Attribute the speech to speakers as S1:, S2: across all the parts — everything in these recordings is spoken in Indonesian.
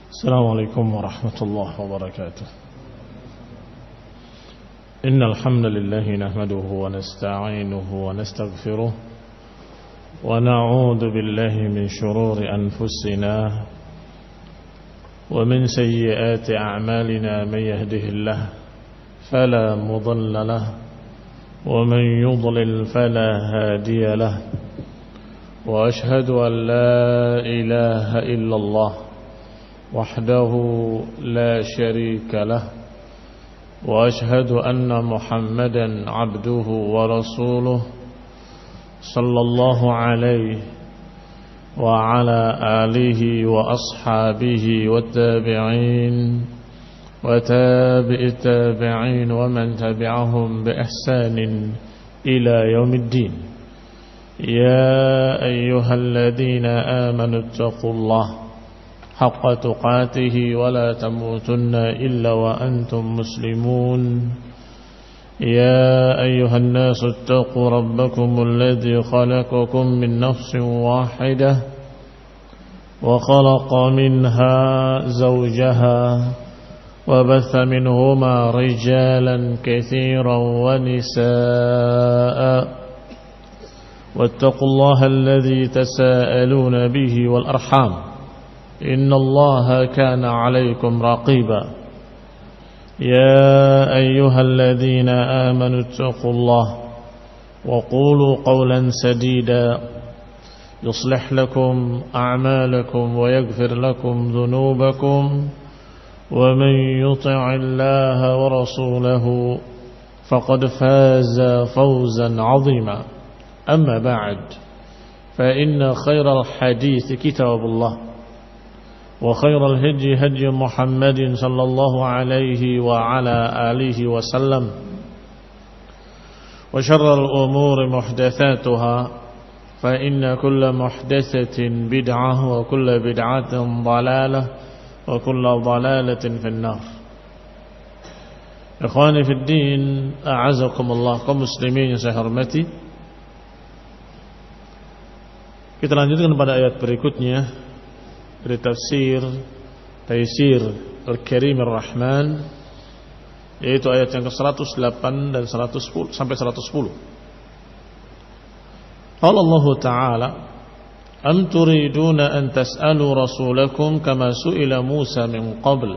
S1: السلام عليكم ورحمة الله وبركاته. إن الحمد لله نحمده ونستعينه ونستغفره ونعوذ بالله من شرور أنفسنا ومن سيئات أعمالنا. من يهده الله فلا مضل له ومن يضلل فلا هادي له، وأشهد أن لا إله إلا الله وحده لا شريك له، وأشهد أن محمدا عبده ورسوله صلى الله عليه وعلى آله وأصحابه والتابعين وتابع التابعين ومن تبعهم بإحسان إلى يوم الدين. يا أيها الذين آمنوا اتقوا الله حق تقاته ولا تموتن إلا وأنتم مسلمون. يا أيها الناس اتقوا ربكم الذي خلقكم من نفس واحدة وخلق منها زوجها وبث منهما رجالا كثيرا ونساء، واتقوا الله الذي تساءلون به والأرحام إن الله كان عليكم رقيبا. يا أيها الذين آمنوا اتقوا الله وقولوا قولا سديدا يصلح لكم أعمالكم ويغفر لكم ذنوبكم، ومن يطع الله ورسوله فقد فاز فوزا عظيما. أما بعد، فإن خير الحديث كتاب الله، وخير الهدي هدي محمد صلى الله عليه وعلى آله وسلم، وشر الأمور محدثاتها، فإن كل محدثة بدعة وكل بدعة ضلالة وكل ضلالة في النار. Ikhwani fi din, a'azakumullah, kaum muslimin yang saya hormati. Kita lanjutkan pada ayat berikutnya dari tafsir Taysir Al-Karim Ar-Rahman, yaitu ayat yang ke-108 dan 110 sampai 110. Qala Allah Ta'ala: Am turiduna an tas'alu rasulakum kama su'ila Musa min qabl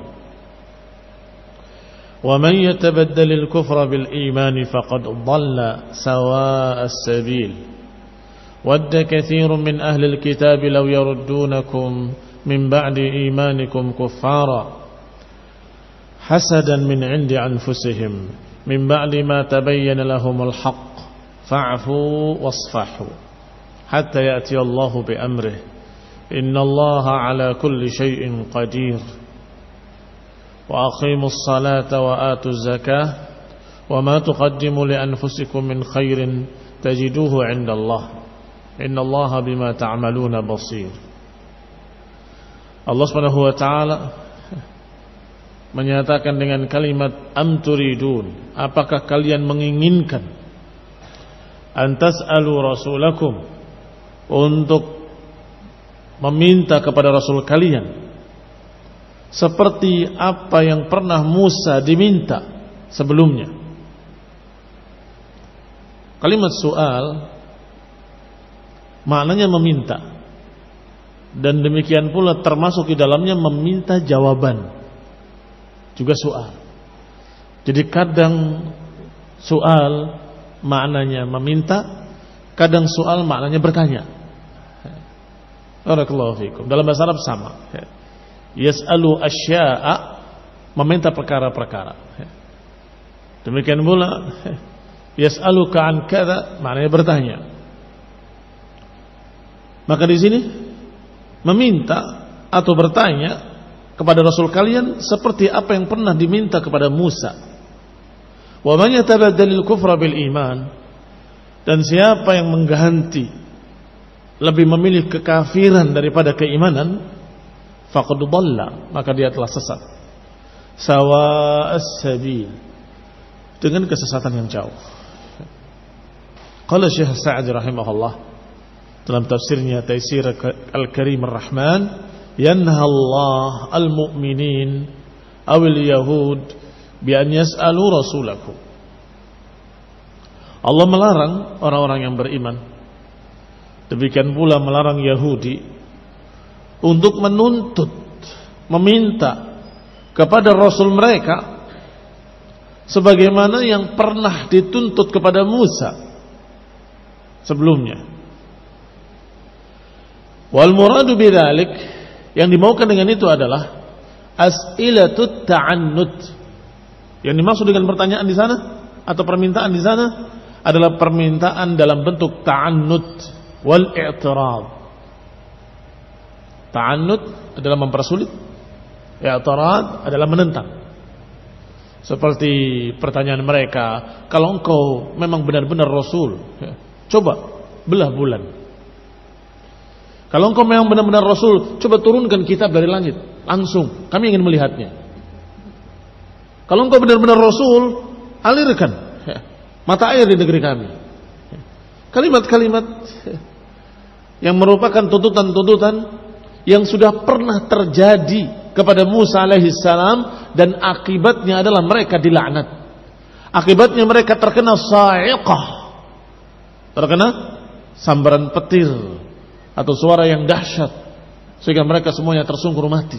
S1: wa man yatabaddal al-kufra bil iman faqad dhalla sawa'a as-sabil wadda kathirun min ahli al-kitab law yaruddunakum min ba'di imanikum kuffara hasadan min 'indi anfusihim min ba'di ma tabayyana lahumul haqq fa'fu wasfahu hatta ya'ti Allahu bi amrih innallaha 'ala kulli syai'in qadir wa aqimus salata wa atuz zakah wa ma tuqaddimu li anfusikum min khairin tajiduhu 'indallah innallaha bima ta'maluna basir. Allah Subhanahu wa taala menyatakan dengan kalimat am turidun, apakah kalian menginginkan an tas'alu rasulakum, untuk meminta kepada rasul kalian seperti apa yang pernah Musa diminta sebelumnya. Kalimat soal maknanya meminta, dan demikian pula termasuk di dalamnya meminta jawaban, juga soal. Jadi kadang soal maknanya meminta, kadang soal maknanya bertanya. Barakallahu fikum. Dalam bahasa Arab sama. Yas'alu asya'a, meminta perkara-perkara. Demikian pula yas'aluka an kadza, maknanya bertanya. Maka di sini meminta atau bertanya kepada Rasul kalian seperti apa yang pernah diminta kepada Musa. Wa man yatabaddalil kufra bil iman, dan siapa yang mengganti, lebih memilih kekafiran daripada keimanan, faqad dhalla, maka dia telah sesat. Sawa'as sabil, dengan kesesatan yang jauh. Qala Syekh Sa'di rahimahullah dalam tafsirnya Taysir Al-Karim Ar-Rahman, yanha Allah al-mu'minin awil yahud bi an yas'alu rasulakum. Allah melarang orang-orang yang beriman. Demikian pula melarang Yahudi untuk menuntut, meminta kepada Rasul mereka sebagaimana yang pernah dituntut kepada Musa sebelumnya. Wal muradu bidzalik, yang dimaukan dengan itu adalah as'ilatut ta'annud. Yang dimaksud dengan pertanyaan di sana atau permintaan di sana adalah permintaan dalam bentuk ta'annud wal i'tirad. Ta'annud adalah mempersulit, i'tirad adalah menentang. Seperti pertanyaan mereka, kalau engkau memang benar-benar Rasul, coba belah bulan. Kalau engkau memang benar-benar Rasul, coba turunkan kitab dari langit langsung, kami ingin melihatnya. Kalau engkau benar-benar Rasul, alirkan mata air di negeri kami. Kalimat-kalimat yang merupakan tuntutan-tuntutan yang sudah pernah terjadi kepada Musa alaihissalam, dan akibatnya adalah mereka dilaknat. Akibatnya mereka terkena sa'iqah, terkena sambaran petir atau suara yang dahsyat, sehingga mereka semuanya tersungkur mati.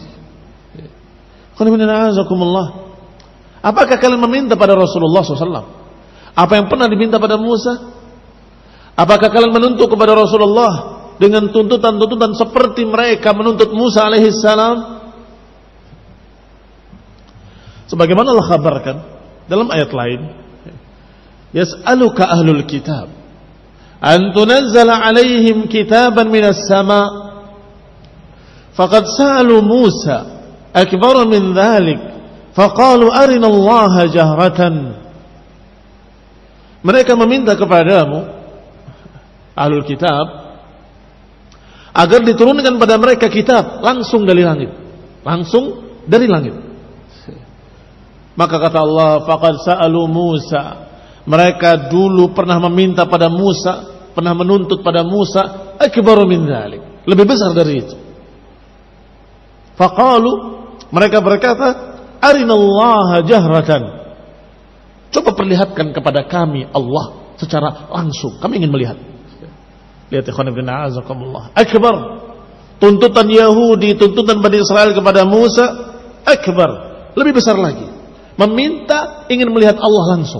S1: Apakah kalian meminta pada Rasulullah SAW apa yang pernah diminta pada Musa? Apakah kalian menuntut kepada Rasulullah dengan tuntutan-tuntutan seperti mereka menuntut Musa alaihissalam? Sebagaimana Allah kabarkan dalam ayat lain, yas'aluka ahlul kitab an tunazzala alaihim kitaban minas sama' faqad sa'alu Musa akbar min dhalik faqalu arina Allah jahratan. Mereka meminta kepadamu ahlul kitab agar diturunkan pada mereka kitab langsung dari langit, langsung dari langit. Maka kata Allah, faqad sa'alu Musa, mereka dulu pernah meminta pada Musa, pernah menuntut pada Musa akbaru min dzalik, lebih besar dari itu. Faqalu, mereka berkata, arinallaha jahratan, coba perlihatkan kepada kami Allah secara langsung, kami ingin melihat. Lihat ikhwan ibn a'azakumullah, akbar, tuntutan Yahudi, tuntutan Bani Israel kepada Musa akbar, lebih besar lagi, meminta ingin melihat Allah langsung.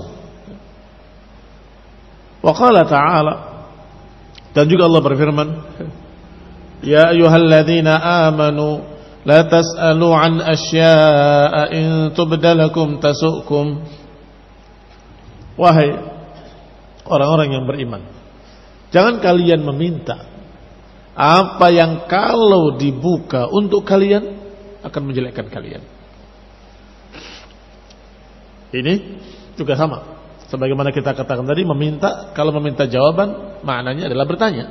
S1: Wa qala ta'ala, dan juga Allah berfirman, ya ayyuhalladzina amanu la tas'alu an asya'a in tubdalakum tasu'kum. Wahai orang-orang yang beriman, jangan kalian meminta apa yang kalau dibuka untuk kalian akan menjelekkan kalian. Ini juga sama, sebagaimana kita katakan tadi, meminta, kalau meminta jawaban maknanya adalah bertanya.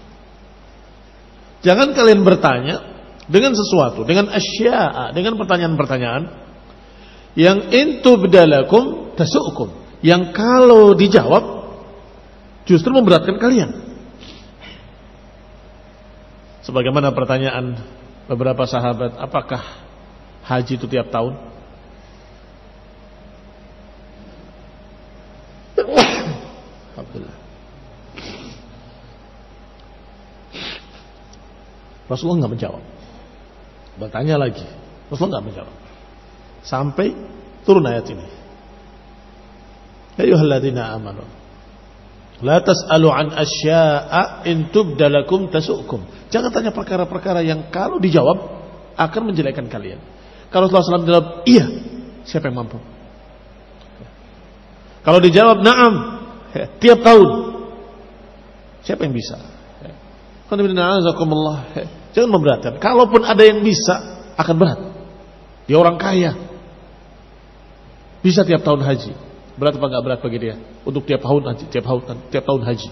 S1: Jangan kalian bertanya dengan sesuatu, dengan asya'a, dengan pertanyaan-pertanyaan yang intubdalakum tasu'kum, yang kalau dijawab justru memberatkan kalian. Sebagaimana pertanyaan beberapa sahabat, apakah haji itu tiap tahun? Alhamdulillah. Rasulullah nggak menjawab. Bertanya lagi, Rasulullah nggak menjawab. Sampai turun ayat ini. Ya ayyuhalladzina amanu la tas'alu an asya'a in tubdalakum tasu'kum. Jangan tanya perkara-perkara yang kalau dijawab akan menjelekkan kalian. Kalau Rasulullah SAW jawab iya, siapa yang mampu? Kalau dijawab na'am, tiap tahun, siapa yang bisa? Jangan memberatkan. Kalaupun ada yang bisa, akan berat. Dia orang kaya, bisa tiap tahun haji. Berat apa enggak berat bagi dia? Untuk tiap tahun haji, tiap tahun haji.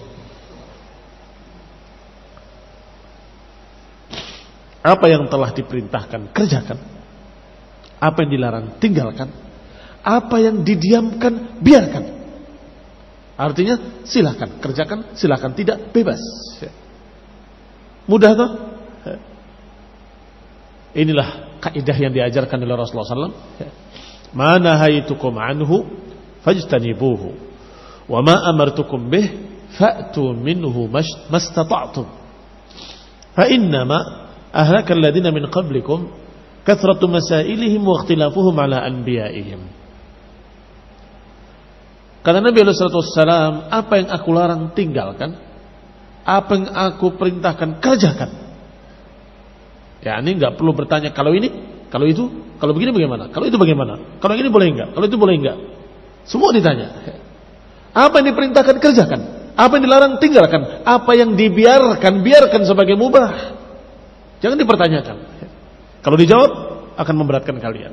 S1: Apa yang telah diperintahkan, kerjakan. Apa yang dilarang, tinggalkan. Apa yang didiamkan, biarkan. Artinya silakan kerjakan, silakan tidak, bebas. Mudah toh? Inilah kaidah yang diajarkan oleh Rasulullah SAW. Ma nahaitukum anhu fajtanibuhu wa ma amartukum bih fa'tu minhu mastata'tum. Fa innama ahlakal ladina min qablikum kathratu masailihim wa ikhtilafuhum ala anbiya'ihim. Kata Nabi SAW, apa yang aku larang tinggalkan, apa yang aku perintahkan kerjakan. Ya, ini enggak perlu bertanya kalau ini, kalau itu, kalau begini bagaimana, kalau itu bagaimana, kalau ini boleh enggak, kalau itu boleh enggak. Semua ditanya. Apa yang diperintahkan kerjakan, apa yang dilarang tinggalkan, apa yang dibiarkan biarkan sebagai mubah. Jangan dipertanyakan. Kalau dijawab akan memberatkan kalian.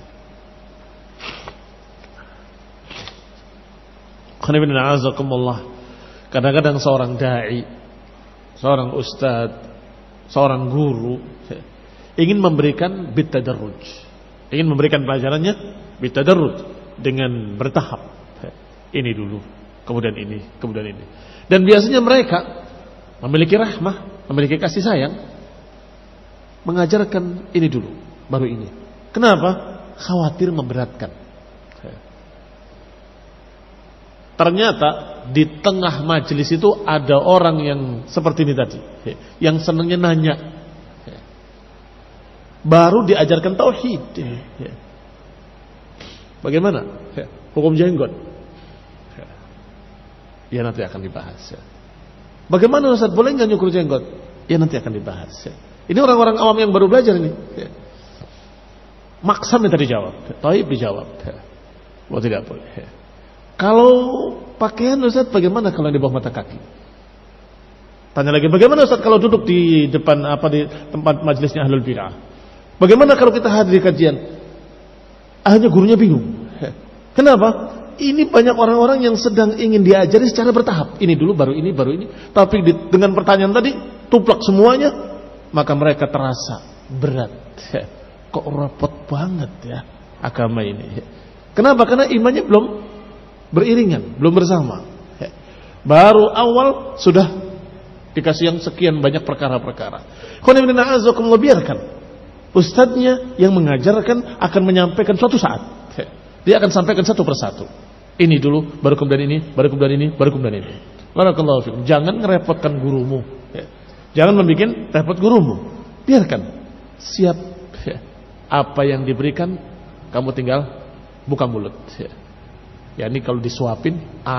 S1: Kadang-kadang seorang dai, seorang ustadz, seorang guru ingin memberikan bitadarruj, ingin memberikan pelajarannya bitadarruj, dengan bertahap. Ini dulu, kemudian ini, kemudian ini. Dan biasanya mereka memiliki rahmah, memiliki kasih sayang, mengajarkan ini dulu, baru ini. Kenapa? Khawatir memberatkan. Ternyata di tengah majelis itu ada orang yang seperti ini tadi, yang senangnya nanya. Baru diajarkan tauhid. Bagaimana hukum jenggot? Ya nanti akan dibahas. Bagaimana Ustaz, boleh nggak nyukur jenggot? Ya nanti akan dibahas. Ini orang-orang awam yang baru belajar ini. Maksam minta dijawab, taib dijawab. Oh tidak boleh. Kalau pakaian Ustaz, bagaimana kalau di bawah mata kaki? Tanya lagi, bagaimana Ustaz kalau duduk di depan di tempat majelisnya ahlul bidah? Bagaimana kalau kita hadir di kajian? Akhirnya gurunya bingung. Kenapa? Ini banyak orang-orang yang sedang ingin diajari secara bertahap. Ini dulu, baru ini, baru ini. Tapi dengan pertanyaan tadi, tuplak semuanya, maka mereka terasa berat. Kok repot banget ya agama ini. Kenapa? Karena imannya belum beriringan, belum bersama. Baru awal sudah dikasih yang sekian banyak perkara-perkara. Biarkan ustadznya yang mengajarkan akan menyampaikan suatu saat. Dia akan sampaikan satu persatu. Ini dulu, baru kemudian ini, baru kemudian ini, baru kemudian ini. Barakallahu fikum. Jangan ngerepotkan gurumu. Jangan membuat repot gurumu. Biarkan. Siap. Apa yang diberikan, kamu tinggal buka mulut. Ya ini kalau disuapin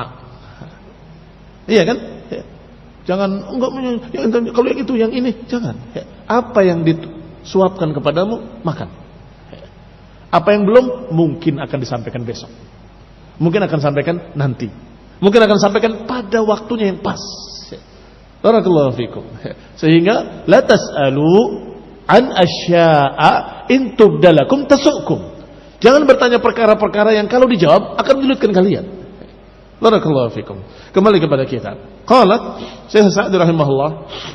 S1: iya kan? Jangan enggak kalau yang itu yang ini jangan. Apa yang disuapkan kepadamu makan. Apa yang belum mungkin akan disampaikan besok. Mungkin akan sampaikan nanti. Mungkin akan sampaikan pada waktunya yang pas. Barakallahu fikum. Sehingga la tas'alu an asya'a in tubdalakum tasukum. Jangan bertanya perkara-perkara yang kalau dijawab akan menyulitkan kalian. Barakallahu fikum. Kembali kepada kita. Qala Syekh Sa'di rahimahullah,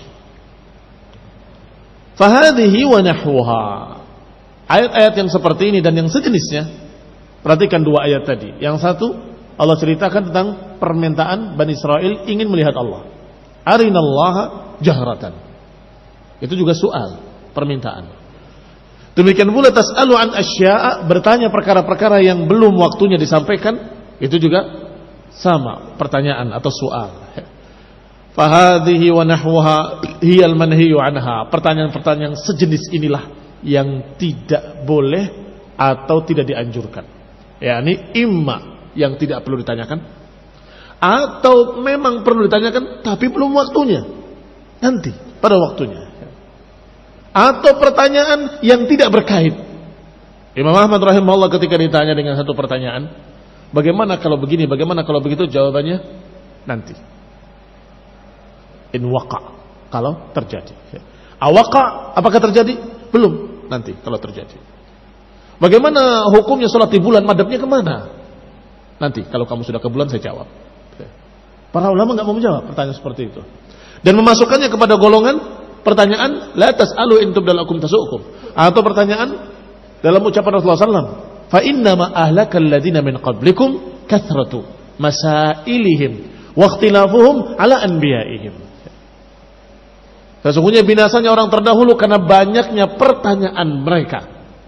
S1: "Fahadhihi wa nahwuha." Ayat-ayat yang seperti ini dan yang sejenisnya. Perhatikan dua ayat tadi. Yang satu Allah ceritakan tentang permintaan Bani Israel ingin melihat Allah. Arinallaha jahratan. Itu juga soal, permintaan. Demikian pula tas'alu an asya'a, bertanya perkara-perkara yang belum waktunya disampaikan, itu juga sama, pertanyaan atau soal. Fahadhihi wa nahwaha hiyal manhiyu anha. Pertanyaan-pertanyaan sejenis inilah yang tidak boleh atau tidak dianjurkan. Yakni imma yang tidak perlu ditanyakan, atau memang perlu ditanyakan tapi belum waktunya. Nanti pada waktunya. Atau pertanyaan yang tidak berkait. Imam Ahmad rahimahullah ketika ditanya dengan satu pertanyaan, bagaimana kalau begini, bagaimana kalau begitu, jawabannya nanti. In waqa, kalau terjadi. Awaqa, apakah terjadi? Belum, nanti kalau terjadi. Bagaimana hukumnya sholat di bulan, madhabnya kemana? Nanti kalau kamu sudah ke bulan saya jawab. Para ulama nggak mau menjawab pertanyaan seperti itu. Dan memasukkannya kepada golongan pertanyaan la tas'alu in tubdalakum tasukum, atau pertanyaan dalam ucapan Rasulullah SAW, fa inna ma ahlakal ladina min qablikum kathratu masailihim wa ikhtilafuhum ala anbiya'ihim. Sesungguhnya binasanya orang terdahulu karena banyaknya pertanyaan mereka.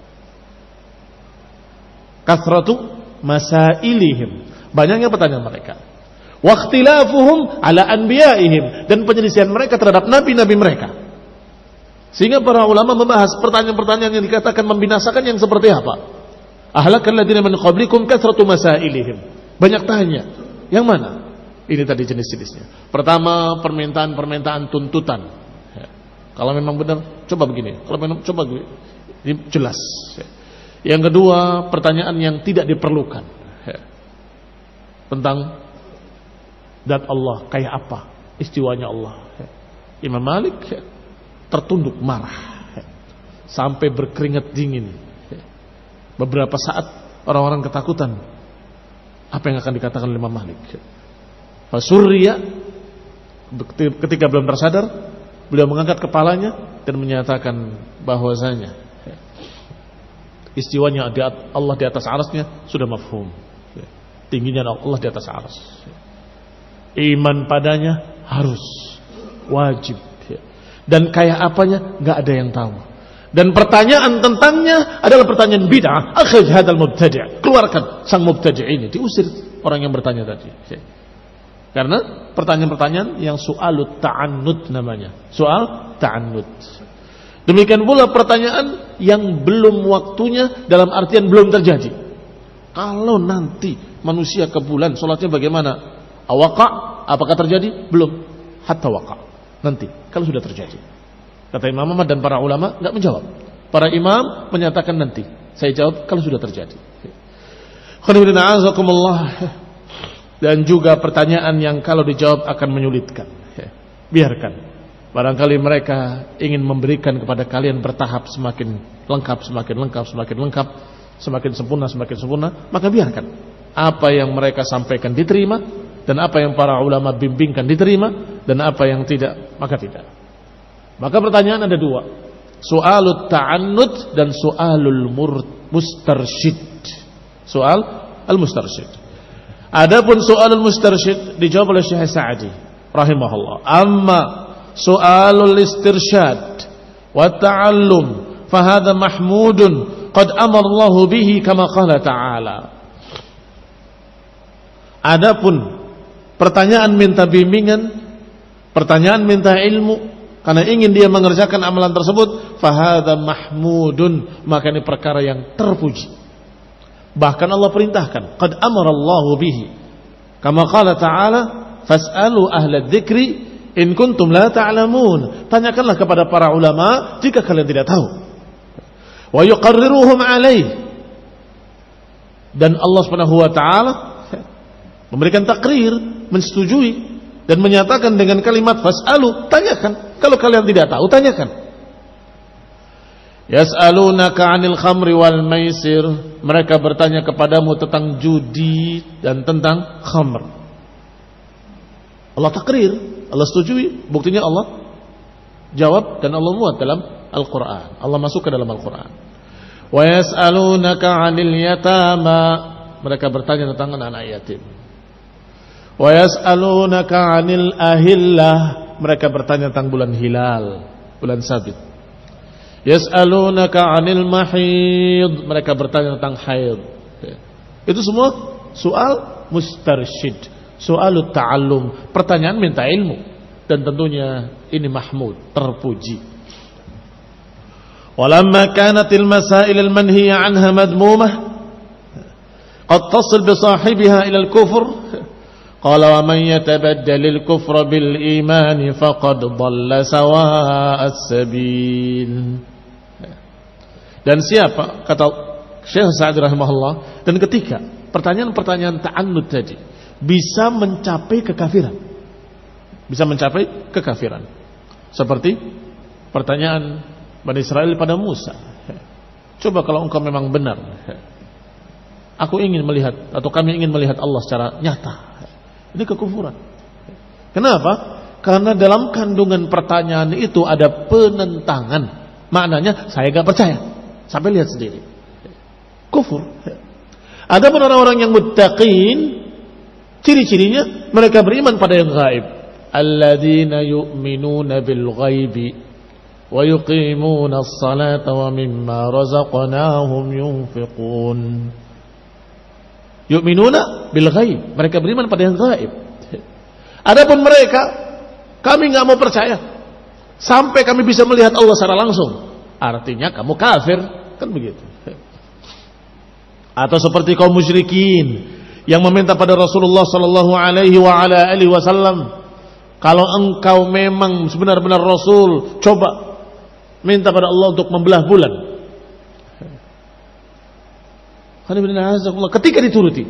S1: Kathratu masailihim, banyaknya pertanyaan mereka. Waqtilafuhum ala anbiyaihim, dan penyelisihan mereka terhadap nabi-nabi mereka. Sehingga para ulama membahas pertanyaan-pertanyaan yang dikatakan membinasakan yang seperti apa. Ahlakal ladzina min qablikum kathratu masailihim. Banyak tanya. Yang mana? Ini tadi jenis-jenisnya. Pertama, permintaan-permintaan tuntutan. Ya. Kalau memang benar, coba begini. Kalau memang coba begini. Ini jelas. Ya. Yang kedua, pertanyaan yang tidak diperlukan. Ya. Tentang zat Allah, kayak apa istiwanya Allah. Ya. Imam Malik tertunduk marah. Ya. Sampai berkeringat dingin. Ya. Beberapa saat orang-orang ketakutan. Apa yang akan dikatakan oleh Imam Malik? Fasurriya, ketika belum tersadar, beliau mengangkat kepalanya dan menyatakan bahwasanya istiwanya Allah di atas arasnya sudah mafhum. Tingginya Allah di atas aras. Iman padanya harus, wajib. Dan kayak apanya nggak ada yang tahu. Dan pertanyaan tentangnya adalah pertanyaan bid'ah. Akhrij hadzal mubtadi'. Keluarkan sang mubtadi' ini. Diusir orang yang bertanya tadi. Karena pertanyaan-pertanyaan yang soalut ta'annud namanya. Soal ta'annud. Demikian pula pertanyaan yang belum waktunya, dalam artian belum terjadi. Kalau nanti manusia ke bulan, sholatnya bagaimana? Awaqa? Apakah terjadi? Belum. Hatta waqa. Nanti, kalau sudah terjadi. Kata Imam Ahmad dan para ulama enggak menjawab. Para imam menyatakan nanti. Saya jawab kalau sudah terjadi. Dan juga pertanyaan yang kalau dijawab akan menyulitkan. Biarkan. Barangkali mereka ingin memberikan kepada kalian bertahap semakin lengkap, semakin lengkap, semakin lengkap, semakin sempurna, maka biarkan. Apa yang mereka sampaikan diterima, dan apa yang para ulama bimbingkan diterima, dan apa yang tidak, maka tidak. Maka pertanyaan ada dua. Soalut ta'annud dan soalul mustarsyid. Soal al-mustarsyid. Adapun soalul mustarsyid dijawab oleh Syekh Sa'di rahimahullah. Amma soalul istirsyad wa ta'allum fahadha mahmudun qad amara Allah bihi kama qala ta'ala. Adapun pertanyaan minta bimbingan, pertanyaan minta ilmu, karena ingin dia mengerjakan amalan tersebut, fahadha mahmudun, maka ini perkara yang terpuji. Bahkan Allah perintahkan, qad amarallahu bihi, kama qala ta'ala, fas'alu ahla dzikri in kuntum la ta'lamun. Tanyakanlah kepada para ulama jika kalian tidak tahu. Wa yuqarriruhum alaih. Dan Allah Subhanahu wa taala memberikan takrir, mensetujui dan menyatakan dengan kalimat fas'alu, tanyakan. Kalau kalian tidak tahu, tanyakan. Yas'alunaka 'anil khamri wal maisir. Mereka bertanya kepadamu tentang judi dan tentang khamr. Allah takrir, Allah setujui, buktinya Allah jawab dan Allah muat dalam Al-Qur'an. Allah masuk ke dalam Al-Qur'an. Wa yas'alunaka 'anil yatama. Mereka bertanya tentang anak yatim. Wa yas'alunaka 'anil ahillah. Mereka bertanya tentang bulan hilal, bulan sabit. Yas'alunaka 'anil mahid. Mereka bertanya tentang haid. Itu semua soal mustarsyid, soalut ta'allum, pertanyaan minta ilmu. Dan tentunya ini mahmud, terpuji. Walamma kanatil masail al-manhiya 'anha madmumah qad tasil bi sahibiha ila al-kufr. Qala wa man yatabaddal al-kufra bil iman faqad dhalla sawa'as sabil. Dan siapa, kata Syekh Sa'di rahimahullah, dan ketika pertanyaan-pertanyaan ta'annud tadi bisa mencapai kekafiran. Bisa mencapai kekafiran. Seperti pertanyaan Bani Israel pada Musa. Coba kalau engkau memang benar, aku ingin melihat, atau kami ingin melihat Allah secara nyata. Ini kekufuran. Kenapa? Karena dalam kandungan pertanyaan itu ada penentangan. Maknanya saya gak percaya. Sampai lihat sendiri. Kufur. Adapun orang-orang yang muttaqin, ciri-cirinya mereka beriman pada yang gaib. alladzina yu'minuna bil ghaibi wa yuqimuna as-salata wa mimma razaqnahum yunfiqun. Yu'minuna bil ghaib, mereka beriman pada yang gaib. Adapun mereka, kami enggak mau percaya sampai kami bisa melihat Allah secara langsung. Artinya kamu kafir, kan begitu. Atau seperti kaum musyrikin yang meminta pada Rasulullah sallallahu alaihi wasallam, kalau engkau memang benar-benar Rasul, coba minta pada Allah untuk membelah bulan. Ketika dituruti,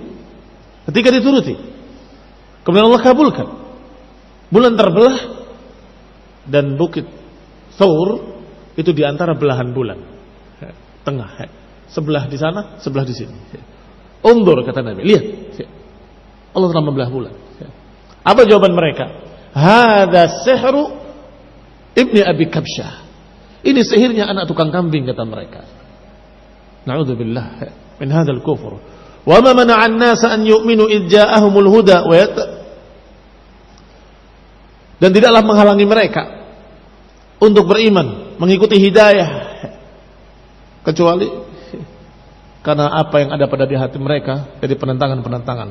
S1: kemudian Allah kabulkan, bulan terbelah dan bukit Thawr itu diantara belahan bulan, tengah. Sebelah di sana, sebelah di sini. Undur, kata Nabi, lihat, Allah telah membelah bulan. Apa jawaban mereka? Hada sihru ibni Abi Kabsyah. Ini sihirnya anak tukang kambing, kata mereka. Na'udzubillah min hadzal kufur. Wa ma mana'a an-nasa an yu'minu idh ja'ahumul huda wa dan tidaklah menghalangi mereka untuk beriman, mengikuti hidayah, kecuali karena apa yang ada pada di hati mereka dari penentangan-penentangan.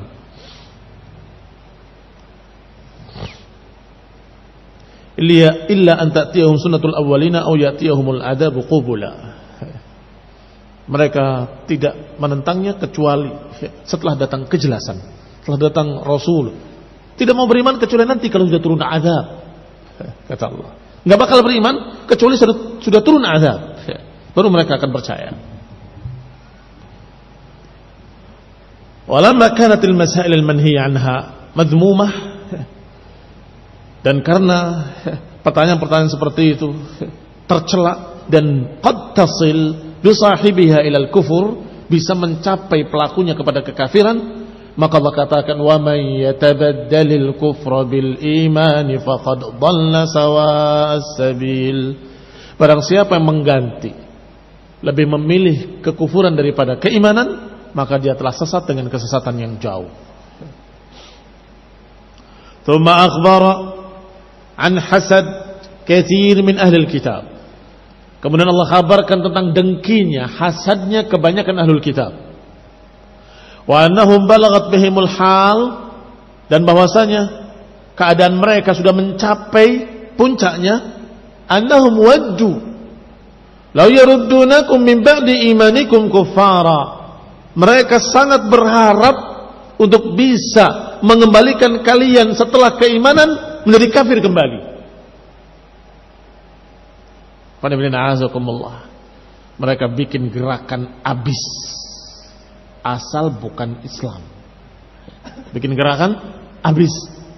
S1: Illa an ta'tiyahum sunnatul awwalina aw ya'tiyahumul adabu qubula. Mereka tidak menentangnya kecuali setelah datang kejelasan, setelah datang Rasul. Tidak mau beriman kecuali nanti kalau sudah turun azab. Kata Allah, enggak bakal beriman kecuali sudah turun azab. Baru mereka akan percaya. Walamma kanatil masail al-manhiya anha madhmumah, dan karena pertanyaan-pertanyaan seperti itu tercela dan qad tasil bi sahibiha ila al-kufur, bisa mencapai pelakunya kepada kekafiran, maka Allah katakan wa may yatabaddalil kufra bil iman faqad dhalla sawa'as sabil. Barang siapa yang mengganti, lebih memilih kekufuran daripada keimanan, maka dia telah sesat dengan kesesatan yang jauh. Thumma akhbara an hasad katsir min ahli kitab. Kemudian Allah kabarkan tentang dengkinya, hasadnya kebanyakan ahlul kitab. Wa annahum balagat bihimul hal, dan bahwasanya keadaan mereka sudah mencapai puncaknya, annahum waddu law yaruddunakum min ba'di imanikum kuffara. Mereka sangat berharap untuk bisa mengembalikan kalian setelah keimanan menjadi kafir kembali. Mereka bikin gerakan abis asal bukan Islam. Bikin gerakan abis.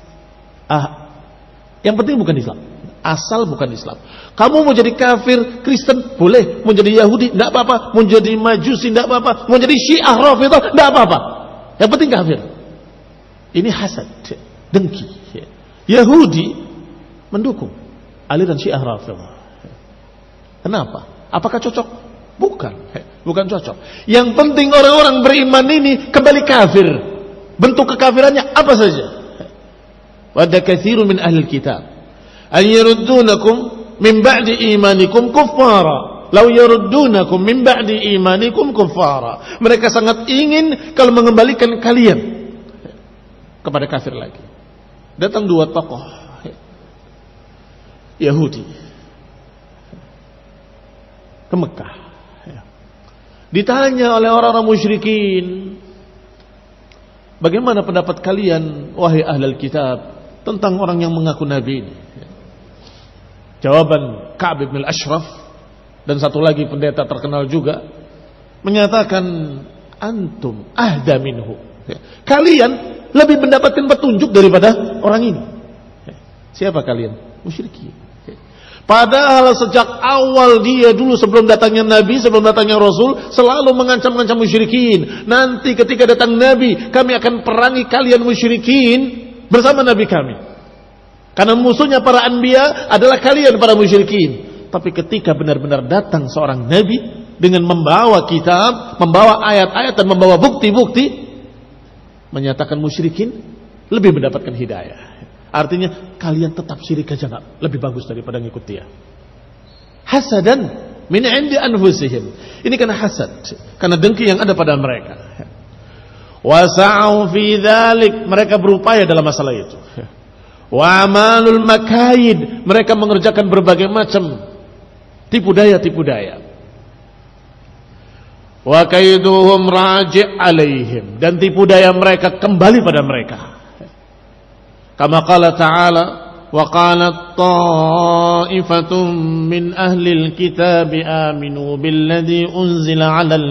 S1: Yang penting bukan Islam. Asal bukan Islam. Kamu mau jadi kafir Kristen boleh, mau jadi Yahudi tidak apa-apa, mau jadi Majusi tidak apa-apa, mau jadi Syiah Rafidhah tidak apa-apa. Yang penting kafir. Ini hasad, dengki. Yahudi mendukung aliran Syiah Rafidhah. Kenapa? Apakah cocok? Bukan cocok. Yang penting orang-orang beriman ini kembali kafir. Bentuk kekafirannya apa saja. Wa ada katsirun min ahli kitab an yaruddunakum min ba'di imanikum kuffara. Law yaruddunakum min ba'di imanikum kuffara. Mereka sangat ingin kalau mengembalikan kalian kepada kafir lagi. Datang dua tokoh Yahudi ke Mekah. Ditanya oleh orang-orang musyrikin, bagaimana pendapat kalian wahai ahlul kitab tentang orang yang mengaku nabi ini? Jawaban Ka'ab bin al-Ashraf dan satu lagi pendeta terkenal juga menyatakan, antum ahda minhu. Kalian lebih mendapatkan petunjuk daripada orang ini. Siapa kalian? Musyrikin. Padahal sejak awal dia dulu sebelum datangnya Nabi, sebelum datangnya Rasul, selalu mengancam-ancam musyrikin. Nanti ketika datang Nabi, kami akan perangi kalian musyrikin bersama Nabi kami. Karena musuhnya para anbiya adalah kalian para musyrikin. Tapi ketika benar-benar datang seorang Nabi dengan membawa kitab, membawa ayat-ayat dan membawa bukti-bukti, menyatakan musyrikin lebih mendapatkan hidayah. Artinya kalian tetap syirik aja nggak lebih bagus daripada ngikut dia. Hasadan min 'indi anfusihim. Ini karena hasad, karena dengki yang ada pada mereka. Wasa'u fi dzalik, mereka berupaya dalam masalah itu. Wa amalul makaid, mereka mengerjakan berbagai macam tipu daya. Wa kaiduhum raji' alaihim, dan tipu daya mereka kembali pada mereka. Kama qala ta'ala, wa qalat ta'ifatun min ahlil kitabi aminu billadhi unzila 'alal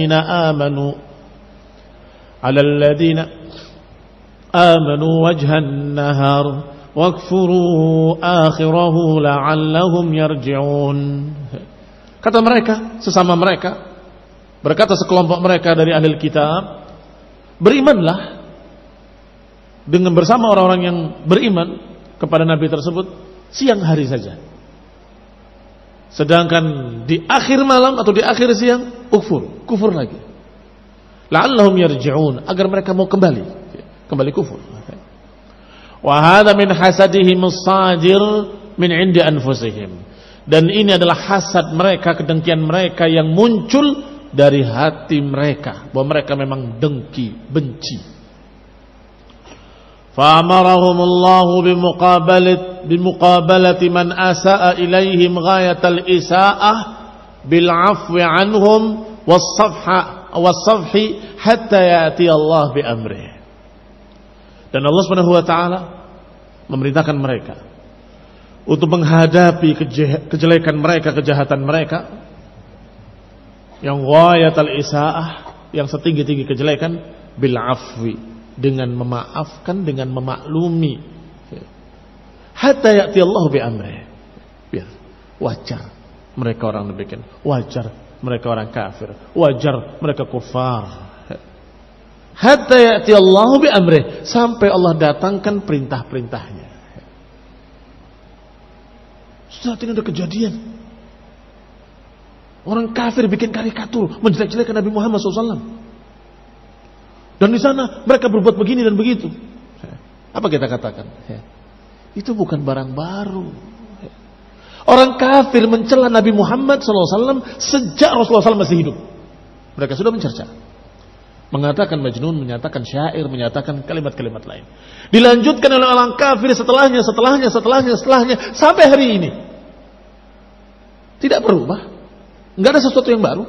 S1: ladzina amanu wajhan nahar wakfuru akhirahu la'allahum yarji'un. Kata mereka, sesama mereka, berkata sekelompok mereka dari ahli kitab, berimanlah dengan bersama orang-orang yang beriman kepada Nabi tersebut siang hari saja. Sedangkan di akhir malam atau di akhir siang kufur lagi. La'allahum yarji'un, agar mereka mau kembali kufur. Wa hadza min hasadihim as-sadir min 'indi anfusihim. Dan ini adalah hasad mereka, kedengkian mereka yang muncul dari hati mereka, bahwa mereka memang dengki, benci. Fa amarahumullahu bimuqabalati man asaa ilaihim ghayatal isaah bil 'afwi 'anhum was-safhi hatta ya'ti Allah bi amrih. Dan Allah Subhanahu wa taala memerintahkan mereka untuk menghadapi kejelekan mereka, kejahatan mereka yang ghayatul isaah, yang setinggi-tinggi kejelekan, bil afwi, dengan memaafkan, dengan memaklumi. Hatta ya'ti Allah bi amrih. Biar wajar mereka orang demikian, wajar mereka orang kafir, wajar mereka kufar. Hatta ya'ti Allah bi amrih, sampai Allah datangkan perintah-perintahnya. Saat ini ada kejadian, orang kafir bikin karikatur menjelek-jelekan Nabi Muhammad SAW. Dan di sana mereka berbuat begini dan begitu. Apa kita katakan? Itu bukan barang baru. Orang kafir mencela Nabi Muhammad SAW sejak Rasulullah SAW masih hidup. Mereka sudah mencerca, mengatakan majnun, menyatakan syair, menyatakan kalimat-kalimat lain. Dilanjutkan oleh orang kafir setelahnya sampai hari ini. Tidak berubah. Enggak ada sesuatu yang baru.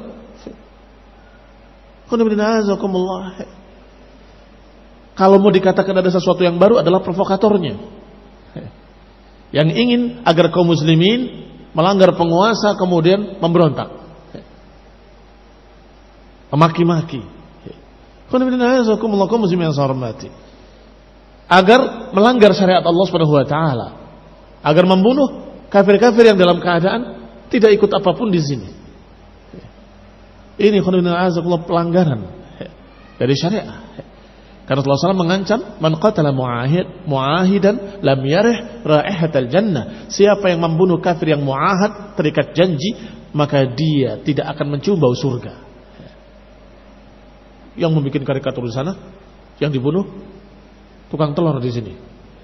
S1: Kalau mau dikatakan ada sesuatu yang baru adalah provokatornya, yang ingin agar kaum muslimin melanggar penguasa kemudian memberontak, memaki-maki, agar melanggar syariat Allah Subhanahu wa taala, agar membunuh kafir-kafir yang dalam keadaan tidak ikut apapun di sini. Ini pelanggaran dari syariat. Karena Rasulullah SAW mengancam, man qatala mu'ahidan lam yarih raihatal jannah. Siapa yang membunuh kafir yang mu'ahad, terikat janji, maka dia tidak akan mencium bau surga. Yang membuat karikatur di sana, yang dibunuh tukang telur di sini.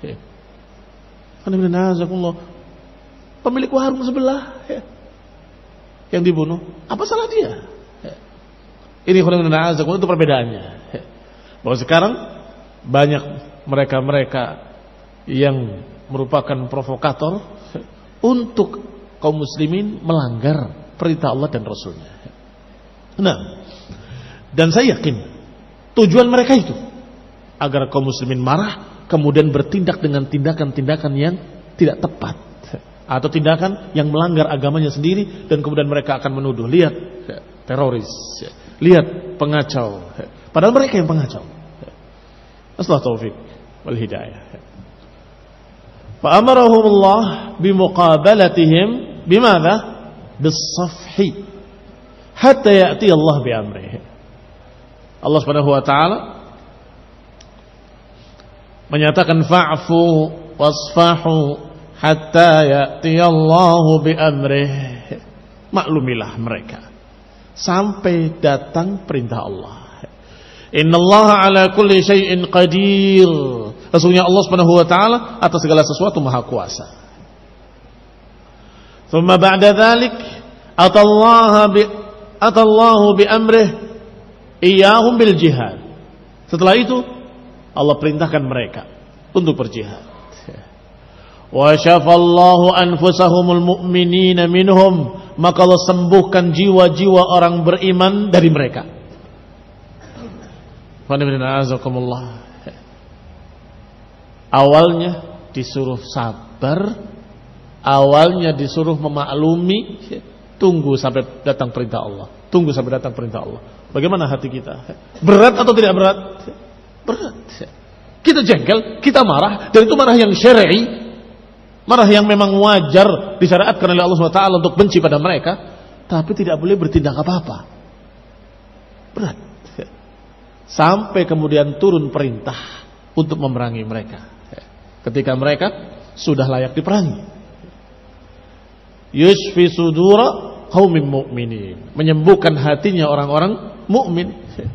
S1: Pemilik warung sebelah yang dibunuh, apa salah dia? Ini itu perbedaannya. Bahwa sekarang banyak mereka-mereka yang merupakan provokator untuk kaum muslimin melanggar perintah Allah dan Rasulnya. Nah, dan saya yakin tujuan mereka itu agar kaum muslimin marah, kemudian bertindak dengan tindakan-tindakan yang tidak tepat, atau tindakan yang melanggar agamanya sendiri, dan kemudian mereka akan menuduh, lihat teroris, lihat pengacau, padahal mereka yang pengacau. Nasallahu taufiq wal hidayah. Fa amarahumullah bimuqabalatihim bimadha? Bis-safhi hatta ya'ti Allah bi amrihi. Allah Subhanahu wa taala menyatakan fa'fu wasfahu hatta ya'ti Allah bi amrihi. Maklumilah mereka sampai datang perintah Allah. Innallaha ala kulli syai'in qadir. Sesungguhnya Allah Subhanahu wa taala atas segala sesuatu maha kuasa. Thumma ba'da dzalik atallahu bi amrih iyyahum bil jihad. Setelah itu Allah perintahkan mereka untuk berjihad. Wa syafallahu anfusahumul mu'minina minhum, maka Allah sembuhkan jiwa-jiwa orang beriman dari mereka. Awalnya disuruh sabar, awalnya disuruh memaklumi, tunggu sampai datang perintah Allah. Tunggu sampai datang perintah Allah. Bagaimana hati kita? Berat atau tidak berat? Berat. Kita jengkel, kita marah, dan itu marah yang syar'i, marah yang memang wajar disyariatkan oleh Allah SWT untuk benci pada mereka, tapi tidak boleh bertindak apa-apa. Berat. Sampai kemudian turun perintah untuk memerangi mereka. Ketika mereka sudah layak diperangi. Yushfi sudura qaumin mu'minin, menyembuhkan hatinya orang-orang mukmin.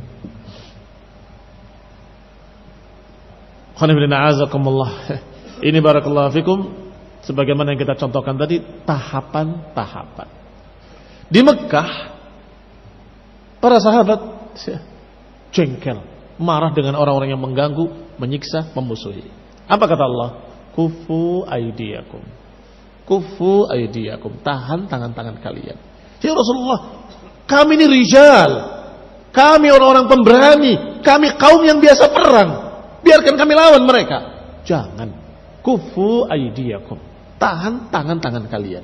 S1: Ini barakallahu fikum, sebagaimana yang kita contohkan tadi, tahapan-tahapan. Di Mekah para sahabat jengkel, marah dengan orang-orang yang mengganggu, menyiksa, memusuhi. Apa kata Allah? Kufu aydiyakum. Kufu aydiyakum, tahan tangan-tangan kalian. Ya Rasulullah, kami ini rijal, kami orang-orang pemberani, kami kaum yang biasa perang, biarkan kami lawan mereka. Jangan. Kufu aydiyakum, tahan tangan-tangan kalian.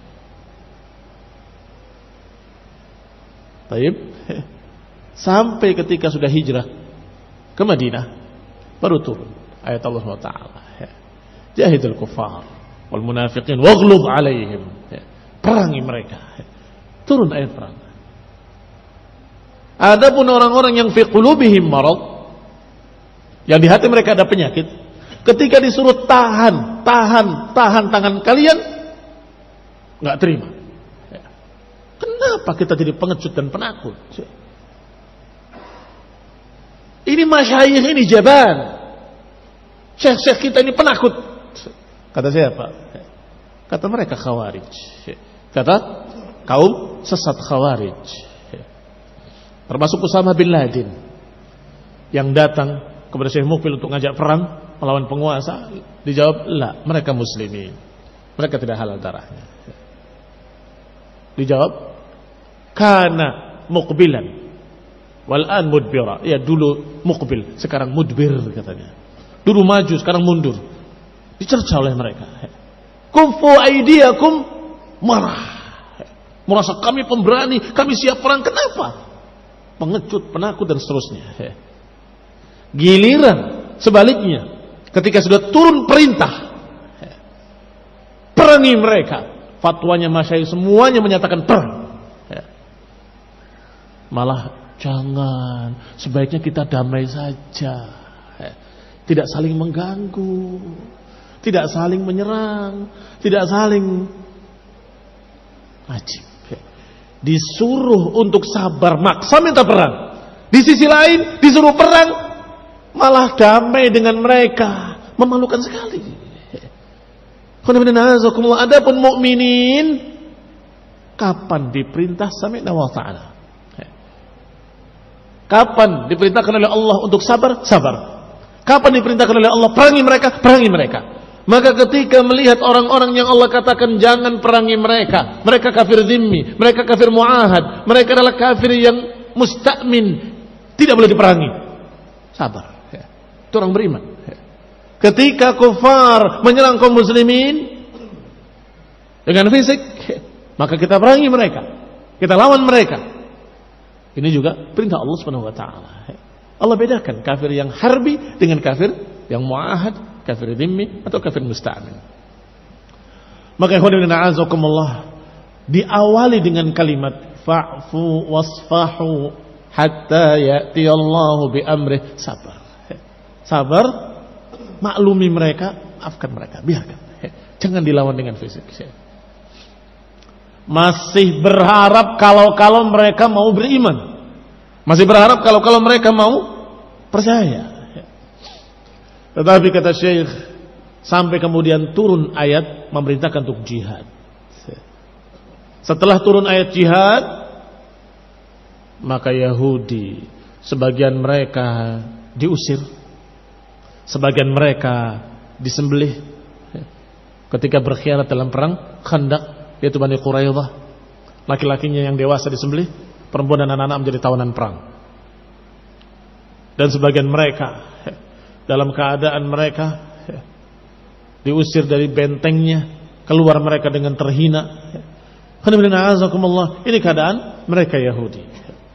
S1: Baik. Sampai ketika sudah hijrah ke Madinah, baru turun ayat Allah SWT. Jahidul kuffar wal munafiqin waghlub alaihim. Perangi mereka. Turun ayat perang. Adapun orang-orang yang fi qulubihim marad, yang di hati mereka ada penyakit, ketika disuruh tahan tangan kalian, nggak terima. Kenapa kita jadi pengecut dan penakut? Ini masyayikh, ini jaban, syekh-syekh kita ini penakut. Kata siapa? Kata mereka Khawarij. Kata kaum sesat Khawarij. Termasuk Usama bin Laden yang datang kepada Syekh Mukbil untuk ngajak perang melawan penguasa. Dijawab, la, mereka muslimin, mereka tidak halal darahnya. Dijawab, kana muqbilan wal'an mudbira. Ya, dulu muqbil, sekarang mudbir katanya. Dulu maju, sekarang mundur. Dicerca oleh mereka. Kufu aidiyakum, marah. Merasa kami pemberani, kami siap perang. Kenapa? Pengecut, penakut dan seterusnya. Giliran sebaliknya, ketika sudah turun perintah perangi mereka, fatwanya masyayikh semuanya menyatakan perang. Malah jangan, sebaiknya kita damai saja, tidak saling mengganggu, tidak saling menyerang, tidak saling wajib. Disuruh untuk sabar, maksa minta perang. Di sisi lain disuruh perang, malah damai dengan mereka. Memalukan sekali. Adapun mukminin, kapan diperintah sami'na wa ta'ala? Kapan diperintahkan oleh Allah untuk sabar? Sabar. Kapan diperintahkan oleh Allah perangi mereka? Perangi mereka. Maka ketika melihat orang-orang yang Allah katakan jangan perangi mereka, mereka kafir dhimmi, mereka kafir mu'ahad, mereka adalah kafir yang musta'min, tidak boleh diperangi. Sabar. Itu orang beriman. Ketika kufar menyerang kaum muslimin dengan fisik, maka kita perangi mereka, kita lawan mereka. Ini juga perintah Allah Subhanahu wa taala. Allah bedakan kafir yang harbi dengan kafir yang mu'ahad, kafir dhimmi atau kafir musta'min. Maka ikhwan fillah a'azakumullah, diawali dengan kalimat fa'fu wasfahu hatta ya'ti Allahu bi amrih. Sabar. Sabar, maklumi mereka, maafkan mereka, biarkan. Jangan dilawan dengan fisik. Masih berharap kalau mereka mau beriman. Masih berharap kalau mereka mau percaya. Tetapi kata Syekh, sampai kemudian turun ayat memerintahkan untuk jihad. Setelah turun ayat jihad, maka Yahudi sebagian mereka diusir, sebagian mereka disembelih ketika berkhianat dalam perang Khandaq, yaitu Bani Quraidah. Laki-lakinya yang dewasa disembelih, perempuan dan anak-anak menjadi tawanan perang. Dan sebagian mereka dalam keadaan mereka diusir dari bentengnya, keluar mereka dengan terhina. Ini keadaan mereka Yahudi.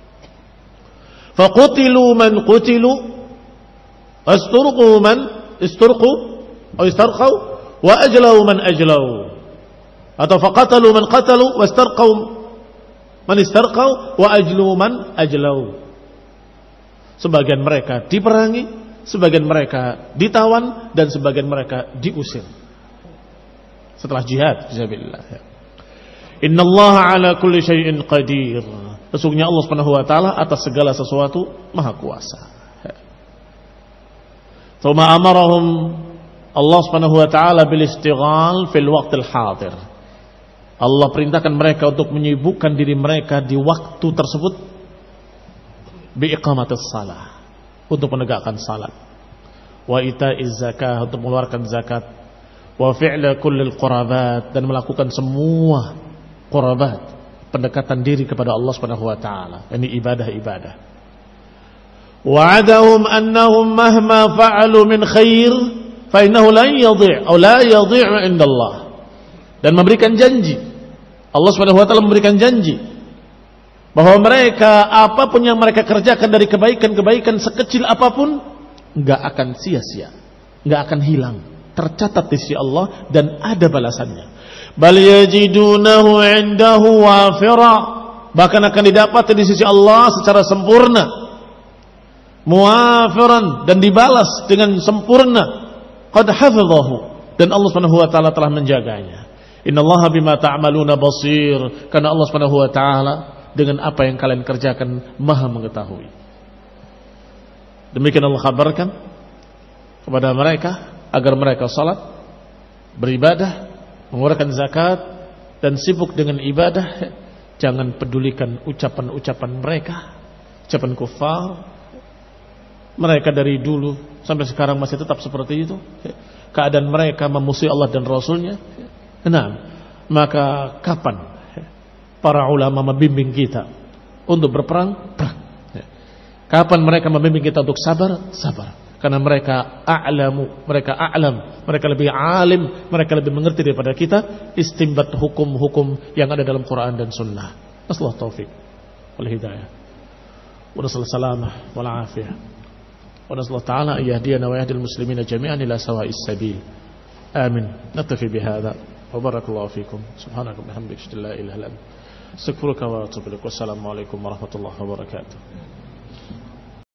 S1: Faqutilu man qutilu wasturqu man isturqu atau istarqu wa ajlau man ajlau, atau faqatalu man qatalu wastarqu man istarqu wa ajlu man ajlau. Sebagian mereka diperangi, sebagian mereka ditawan, dan sebagian mereka diusir setelah jihad fisabilillah. Innallaha ala kulli syai'in qadir. Sesungguhnya Allah Subhanahu wa taala atas segala sesuatu maha kuasa. Tsumma amarahum Allah Subhanahu wa taala bil istighal fil waqtil hadir. Allah perintahkan mereka untuk menyibukkan diri mereka di waktu tersebut bi iqamatis shalah, untuk menegakkan salat, wa ita'iz zakah, untuk mengeluarkan zakat, wa fi'la kullil qurabat, dan melakukan semua qurabat, pendekatan diri kepada Allah Subhanahu wa taala, ini ibadah-ibadah. Wa'adahum annahum mahma fa'alu min khair fa innahu la yadhi' aw la yadhi'u 'inda Allah. Dan memberikan janji, Allah Subhanahu wa taala memberikan janji bahwa mereka, apapun yang mereka kerjakan dari kebaikan-kebaikan sekecil apapun, enggak akan sia-sia, enggak akan hilang, tercatat di sisi Allah dan ada balasannya. Bal yajidunahu 'indahu wafira, bahkan akan didapat di sisi Allah secara sempurna, muwafiran, dan dibalas dengan sempurna. Qad hafizahu, dan Allah Subhanahu wa taala telah menjaganya. Innallaha bima ta'maluna basir, karena Allah Subhanahu wa taala dengan apa yang kalian kerjakan maha mengetahui. Demikian Allah kabarkan kepada mereka agar mereka salat, beribadah, mengeluarkan zakat, dan sibuk dengan ibadah. Jangan pedulikan ucapan-ucapan mereka, ucapan kufar. Mereka dari dulu sampai sekarang masih tetap seperti itu. Keadaan mereka memusuhi Allah dan Rasulnya. Nah, maka kapan para ulama membimbing kita untuk berperang? Perang. Kapan mereka membimbing kita untuk sabar? Sabar. Karena mereka a'lamu, mereka a'lam, mereka lebih alim, mereka lebih mengerti daripada kita istinbat hukum-hukum yang ada dalam Quran dan Sunnah. Nasallahu taufiq wal hidayah, wa nasallahu salamah wal afiyah, wa nasallahu ta'ala yahdiyana wa yahdil muslimina jami'an ila sawa'is sabil. Amin. Naktafi bihadza wa barakallahu fikum. Subhanaka wa bihamdika, la ilaha illa anta, astaghfiruka wa atubu ilaik. Wassalamu alaikum warahmatullahi wabarakatuh.